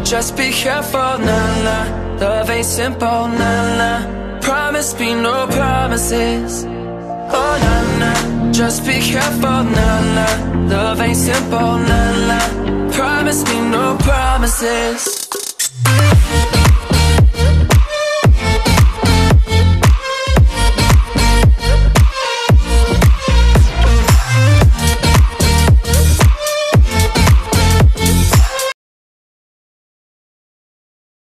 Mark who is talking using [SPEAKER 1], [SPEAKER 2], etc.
[SPEAKER 1] just be careful, nah, nah. Love ain't simple, nah, nah. Promise me no promises. Oh, nah, nah. Just be careful, nah, nah. Love ain't simple, nah, nah. Promise me no promises.